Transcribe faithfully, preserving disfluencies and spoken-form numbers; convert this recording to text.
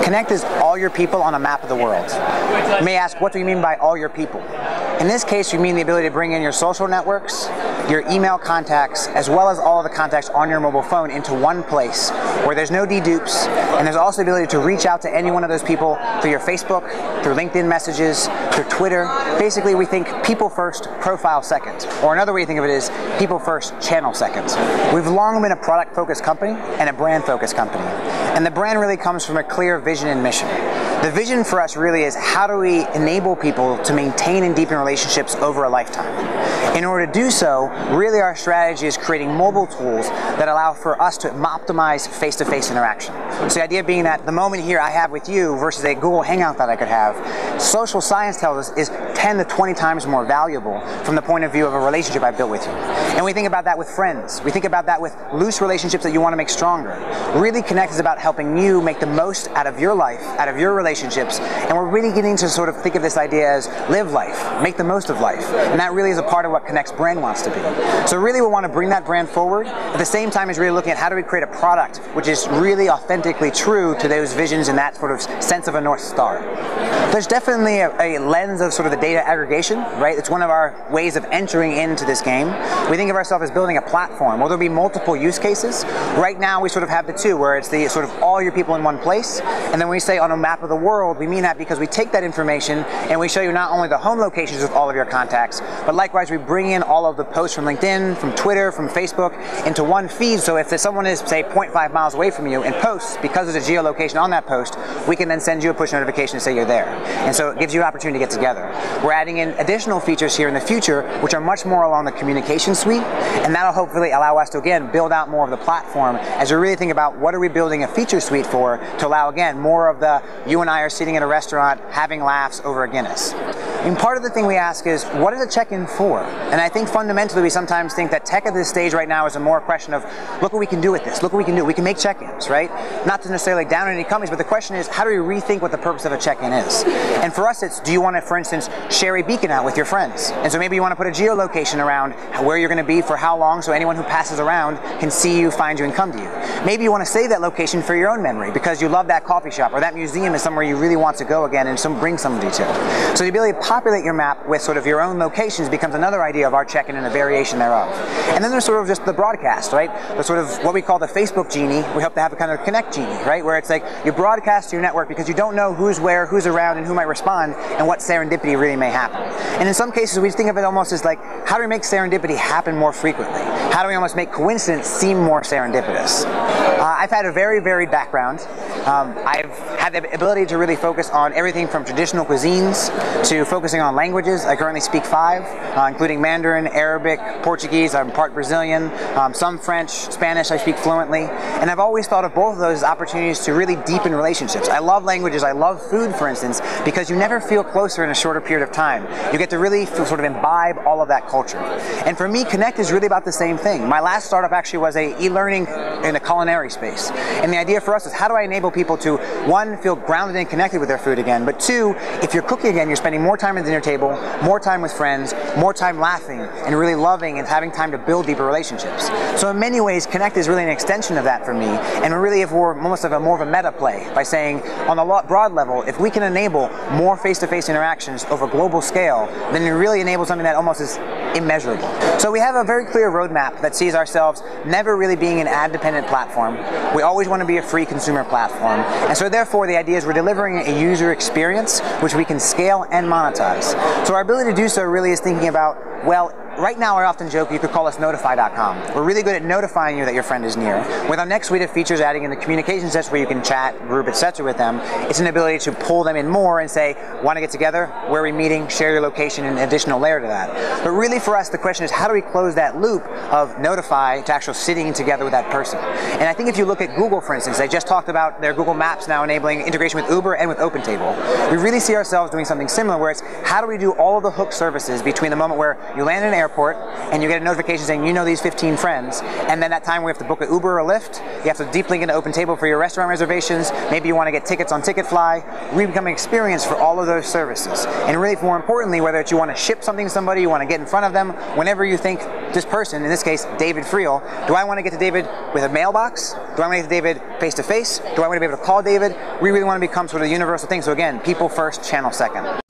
Connect is all your people on a map of the world. You may ask, what do you mean by all your people? In this case, you mean the ability to bring in your social networks, your email contacts, as well as all of the contacts on your mobile phone into one place where there's no dedupes, and there's also the ability to reach out to any one of those people through your Facebook, through LinkedIn messages, through Twitter. Basically, we think people first, profile second. Or another way to think of it is people first, channel second. We've long been a product-focused company and a brand-focused company. And the brand really comes from a clear vision and mission. The vision for us really is how do we enable people to maintain and deepen relationships over a lifetime. In order to do so, really our strategy is creating mobile tools that allow for us to optimize face-to-face interaction. So the idea being that the moment here I have with you versus a Google Hangout that I could have, social science tells us is ten to twenty times more valuable from the point of view of a relationship I built with you. And we think about that with friends. We think about that with loose relationships that you want to make stronger. Really Connect is about helping you make the most out of your life, out of your relationships, and we're really getting to sort of think of this idea as live life, make the most of life. And that really is a part of what Connect's brand wants to be. So really we want to bring that brand forward, at the same time as really looking at how do we create a product which is really authentically true to those visions and that sort of sense of a North Star. There's definitely a, a lens of sort of the data aggregation, right? It's one of our ways of entering into this game. We think of ourselves as building a platform. Well, there'll be multiple use cases. Right now we sort of have the two, where it's the sort of all your people in one place, and then when we say on a map of the world, we mean that because we take that information and we show you not only the home locations of all of your contacts, but likewise we bring in all of the posts from LinkedIn, from Twitter, from Facebook into one feed. So if someone is, say, zero point five miles away from you and posts, because there's a geolocation on that post, we can then send you a push notification to say you're there. And so it gives you an opportunity to get together. We're adding in additional features here in the future, which are much more along the communication suite, and that'll hopefully allow us to, again, build out more of the platform as we really think about what are we building a feature suite for to allow, again, more of the you and I are sitting at a restaurant having laughs over a Guinness. And part of the thing we ask is, what is a check-in for? And I think fundamentally we sometimes think that tech at this stage right now is a more question of, look what we can do with this, look what we can do. We can make check-ins, right? Not to necessarily down any companies, but the question is, how do we rethink what the purpose of a check-in is? And for us, it's, do you want to, for instance, share a beacon out with your friends? And so maybe you want to put a geolocation around where you're going to be for how long, so anyone who passes around can see you, find you, and come to you. Maybe you want to save that location for your own memory because you love that coffee shop, or that museum is somewhere you really want to go again and some, bring somebody to. So the ability to populate your map with sort of your own locations becomes another idea of our check-in and a variation thereof. And then there's sort of just the broadcast, right? The sort of what we call the Facebook genie. We hope to have a kind of Connect genie, right? Where it's like you broadcast to your network because you don't know who's where, who's around, and who might respond, and what serendipity really may happen. And in some cases, we think of it almost as like, how do we make serendipity happen more frequently? How do we almost make coincidence seem more serendipitous? Uh, I've had a very varied background. Um, I've had the ability to really focus on everything from traditional cuisines to focusing on languages. I currently speak five, uh, including Mandarin, Arabic, Portuguese. I'm part Brazilian, um, some French, Spanish I speak fluently. And I've always thought of both of those as opportunities to really deepen relationships. I love languages, I love food, for instance, because you never feel closer in a shorter period of time. You get to really feel, sort of imbibe all of that culture. And for me, Connect is really about the same thing. My last startup actually was a e-learning in the culinary space. And the idea for us is, how do I enable people to, one, feel grounded and connected with their food again, but two, if you're cooking again, you're spending more time at the dinner table, more time with friends, more time laughing and really loving and having time to build deeper relationships. So in many ways, Connect is really an extension of that for me, and really if we're almost of a more of a meta play by saying, on the broad level, if we can enable more face-to-face interactions over a global scale, then we really enable something that almost is immeasurable. So we have a very clear roadmap that sees ourselves never really being an ad-dependent platform. We always want to be a free consumer platform. And so therefore the idea is we're delivering a user experience which we can scale and monetize. So our ability to do so really is thinking about, well, right now I often joke you could call us notify dot com. We're really good at notifying you that your friend is near. With our next suite of features adding in the communication sets where you can chat, group, et cetera with them, it's an ability to pull them in more and say, want to get together? Where are we meeting? Share your location, and an additional layer to that. But really for us the question is, how do we close that loop of notify to actual sitting together with that person? And I think if you look at Google, for instance, they just talked about their Google Maps now enabling integration with Uber and with OpenTable. We really see ourselves doing something similar where it's, how do we do all of the hook services between the moment where you land in an airport airport, and you get a notification saying you know these fifteen friends, and then that time we have to book an Uber or a Lyft, you have to deep link into OpenTable for your restaurant reservations, maybe you want to get tickets on Ticketfly, we become an experience for all of those services. And really, more importantly, whether it's you want to ship something to somebody, you want to get in front of them, whenever you think this person, in this case, David Friel, do I want to get to David with a mailbox? Do I want to get to David face to face? Do I want to be able to call David? We really want to become sort of the universal thing. So again, people first, channel second.